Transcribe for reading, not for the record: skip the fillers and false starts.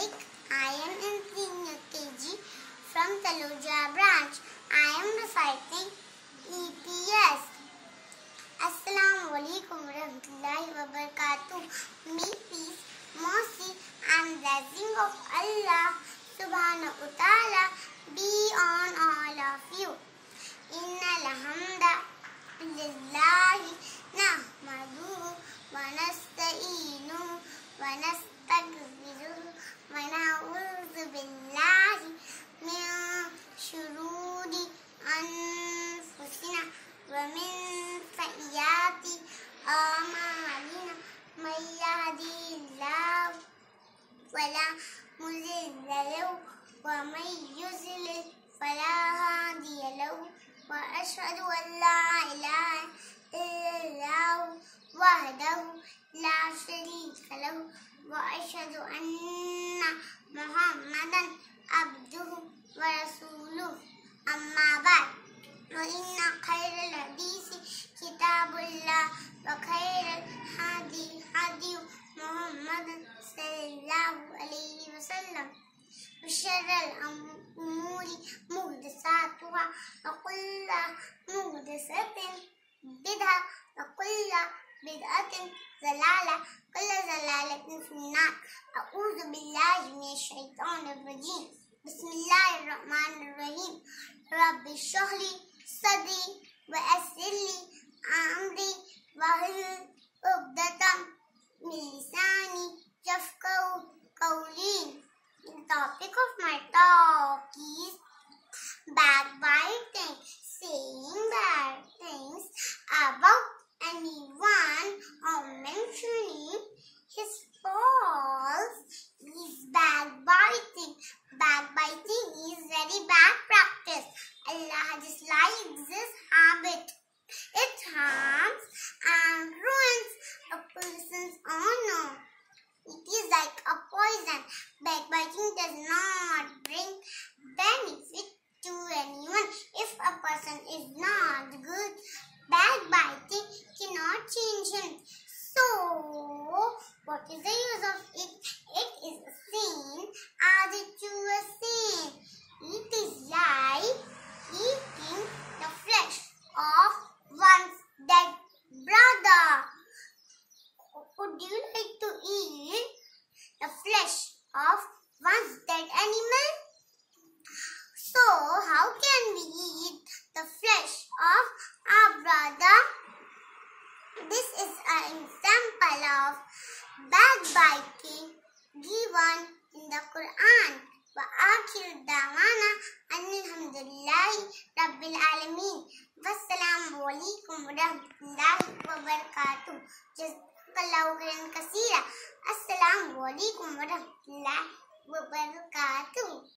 Malik. I am in senior KG from Taloja branch. I am reciting EPS. Assalamu alaikum warahmatullahi wabarakatuh. May peace, mercy and blessing of Allah subhanahu wa ta'ala be on all of you. Innal hamda lillahi nahmaduhu wa nasta'inuhu wa nastaghfiruhu wa na'udzu billahi min shururi anfusina wa min sayyiati a'malina. May yahdihillahu fala mudilla lahu wa may yudlil fala hadiya lahu. Wa ashhadu an la ilaha illallah wahdahu la sharika lahu wa ashhadu anna Muhammadan abduhu wa rasuluhu. Amma ba'd. Wa inna khayral hadisi kitabullah wa khayral hadi Muhammadan sallallahu alayhi wa sallam. wa sharral umuri muhdathatuha wa kullu muhdathatin bid'ah wa kullu bid'atin dalalah kullu dalalatin finnar. A'udzu billahi minash shaitanir rajim. Bismillahirrahmanirrahim. Rabbi shrah li sadri wa yassir li amri wahlul 'uqdatam min lisani yafqahu qawli. The topic of my talk is backbiting, saying bad things about anyone or mentioning his faults is backbiting. Backbiting is very bad practice. Allah dislikes this habit. It harms and ruins a person's honor. It is like a poison. Backbiting does not bring benefit to anyone. If a person is not good, backbiting cannot change him. So, what is the use of it? It is a sin added to a sin. It is like eating the flesh of one's dead brother. Would you like to eat the flesh of one's dead animal? So, how can we eat the flesh of our brother? This is an example of backbiting given in the Quran. Wa akhiru da'wana alhamdulillahi rabbil alamin. Wassalamu alaikum warahmatullahi wabarakatuh. Jazakallahu khairan kaseera. Assalamu alaikum warahmatullahi wabarakatuh.